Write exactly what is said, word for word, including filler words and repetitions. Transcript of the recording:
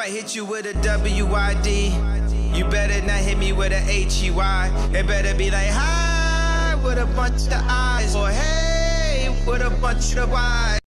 I hit you with a W Y D, you better not hit me with a H E Y. It better be like hi with a bunch of eyes, or hey with a bunch of Y's.